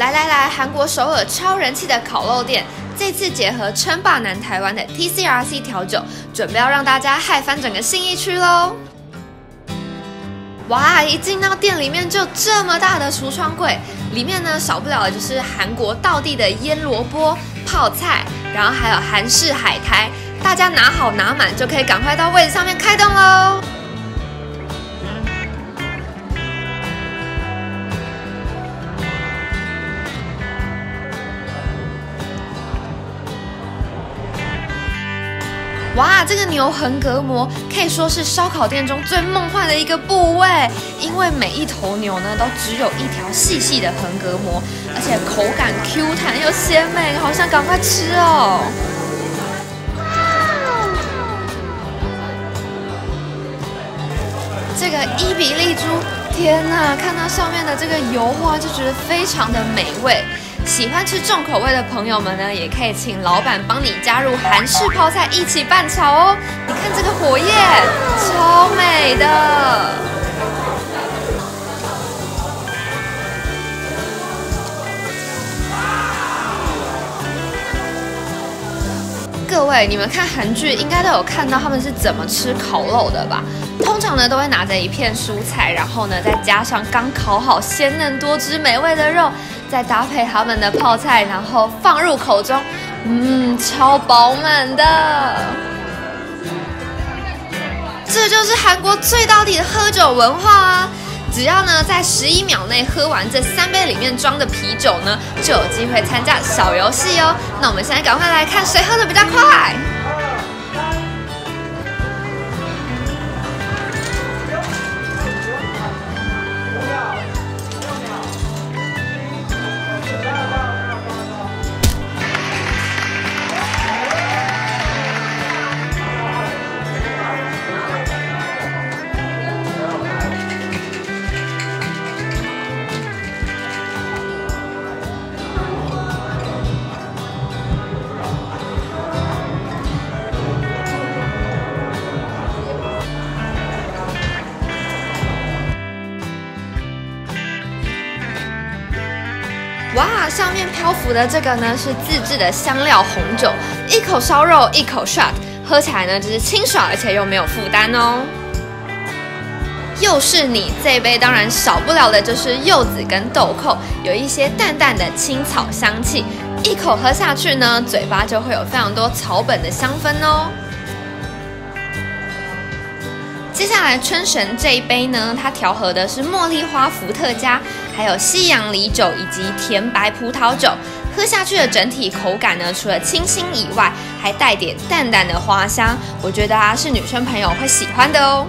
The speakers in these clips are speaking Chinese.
来，韩国首尔超人气的烤肉店，这次结合称霸南台湾的 TCRC 调酒，准备要让大家嗨翻整个信义区喽！哇，一进到店里面就这么大的橱窗柜，里面呢少不了的就是韩国道地的腌萝卜、泡菜，然后还有韩式海苔，大家拿好拿满就可以赶快到位置上面开动喽！哇，这个牛横膈膜可以说是烧烤店中最梦幻的一个部位，因为每一头牛呢都只有一条细细的横膈膜，而且口感 Q 弹又鲜美，好想赶快吃哦！这个伊比利猪，天哪，看到上面的这个油花就觉得非常的美味。喜欢吃重口味的朋友们呢，也可以请老板帮你加入韩式泡菜一起拌炒哦。你看这个火焰，超美的。各位，你们看韩剧应该都有看到他们是怎么吃烤肉的吧？通常呢都会拿着一片蔬菜，然后呢再加上刚烤好鲜嫩多汁美味的肉，再搭配他们的泡菜，然后放入口中，超饱满的。这就是韩国最到底的喝酒文化啊！只要呢在11秒内喝完这3杯里面装的啤酒呢，就有机会参加小游戏哦。那我们现在赶快来看谁喝的比较快。哇，上面漂浮的这个呢是自制的香料红酒，一口烧肉，一口 shot， 喝起来呢就是清爽，而且又没有负担哦。又是你，这一杯当然少不了的就是柚子跟豆蔻，有一些淡淡的青草香气，一口喝下去呢，嘴巴就会有非常多草本的香氛哦。接下来春神这一杯呢，它调和的是茉莉花伏特加，还有西洋梨酒以及甜白葡萄酒。喝下去的整体口感呢，除了清新以外，还带点淡淡的花香，我觉得啊是女生朋友会喜欢的哦。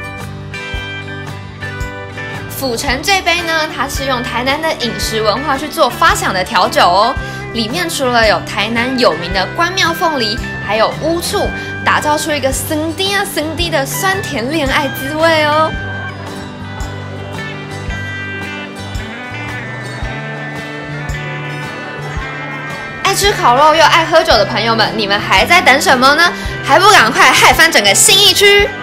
府城这杯呢，它是用台南的饮食文化去做发想的调酒哦。里面除了有台南有名的关庙凤梨，还有乌醋，打造出一个生滴的酸甜恋爱滋味哦。爱吃烤肉又爱喝酒的朋友们，你们还在等什么呢？还不赶快嗨翻整个信义区！